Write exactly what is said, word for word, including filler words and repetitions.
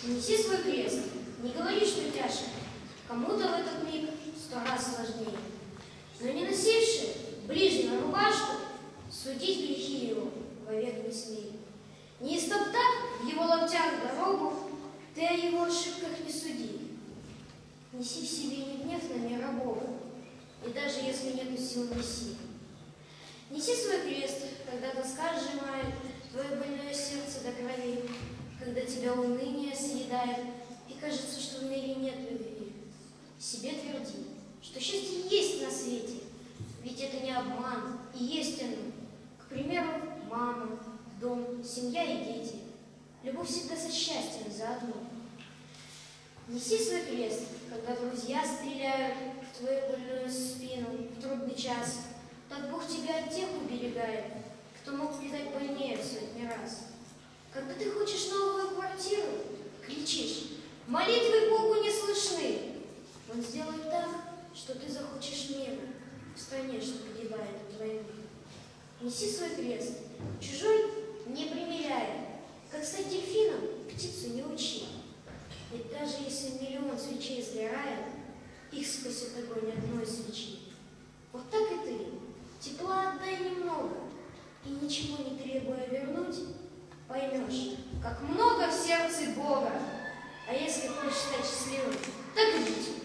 Неси свой крест, не говори, что тяжко, кому-то в этот миг сто раз сложнее. Но не носивший ближнего рубашку, судить грехи его вовек не смей. Не истоптав в его локтях дорогу, ты о его ошибках не суди. Неси в себе не гнев на мира Бога, и даже если нету сил, неси. Неси свой крест, когда тоска сжимает твое больное сердце до крови, когда тебя уныние съедает, и кажется, что в мире нет любви. Себе тверди, что счастье есть на свете, ведь это не обман, и есть оно. К примеру, мама, дом, семья и дети. Любовь всегда со счастьем заодно. Неси свой крест, когда друзья стреляют в твою больную спину в трудный час. Так Бог тебя от тех уберегает, кто мог предать больнее в сотни раз. Когда ты хочешь новую квартиру, кричишь, молитвы Богу не слышны. Он сделает так, что ты захочешь мира в стране, что погибает от войны. Неси свой крест, чужой не примеряя, как стать дельфином, птицу не учи. Ведь даже если миллион свечей сгорает, их скосит огонь одной свечи. Вот так и ты, тепла отдай немного, и ничего не требуя вернуть, поймешь, как много в сердце Бога. А если хочешь стать счастливым, так и будь.